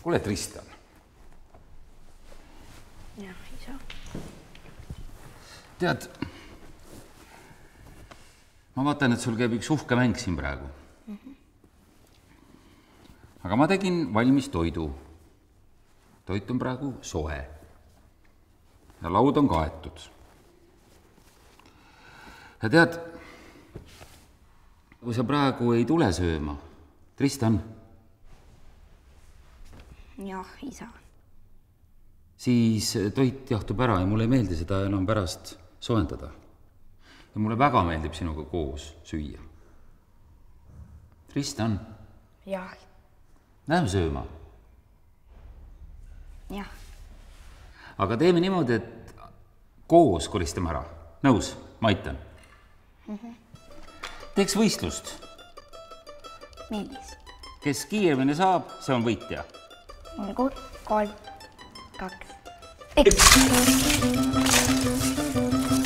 Kuule, Tristan. Jah, isa. Tead, ma vaatan, et sul käib üks uhke mäng siin praegu. Aga ma tegin valmis toidu. Toit on praegu soe. Ja laud on kaetud. Ja tead, kui sa praegu ei tule sööma, Tristan, jah, isa. Siis toit jahtub ära ja mulle ei meeldi seda enam pärast soojendada. Ja mulle väga meeldib sinuga koos süüa. Tristan. Jah. Läheme sööma. Jah. Aga teeme niimoodi, et koos koristame ära. Nõus, ma aitan. Teeks võistlust. Millis? Kes kiiremini saab, see on võitja. 3, 2, 1.